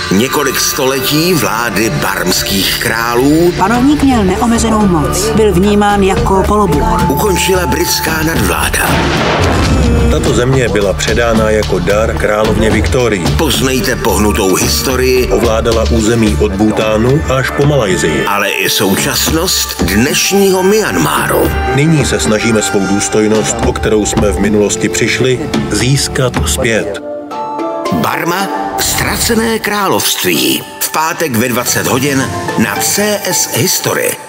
Několik století vlády barmských králů Panovník měl neomezenou moc. Byl vnímán jako polobůh. ukončila britská nadvláda. Tato země byla předána jako dar královně Viktorii. Poznejte pohnutou historii, Ovládala území od Bhútánu až po Malajsii. ale i současnost dnešního Myanmaru. Nyní se snažíme svou důstojnost, o kterou jsme v minulosti přišli, získat zpět. Barma – ztracené království. V pátek ve 20 hodin na CS History.